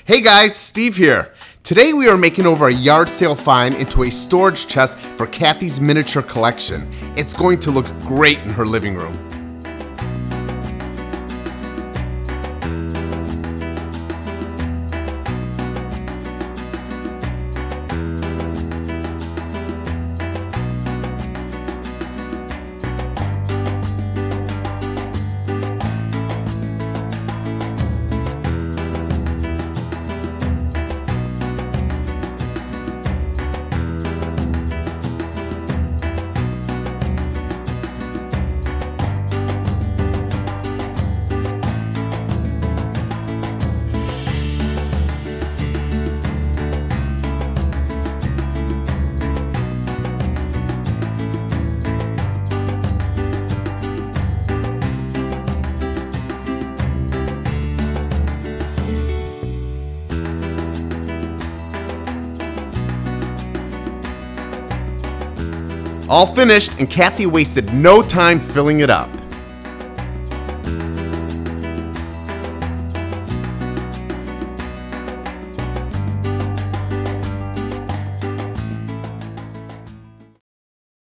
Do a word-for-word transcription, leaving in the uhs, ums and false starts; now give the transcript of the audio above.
Hey guys, Steve here. Today we are making over a yard sale find into a storage chest for Cathie's miniature collection. It's going to look great in her living room. All finished, and Cathie wasted no time filling it up.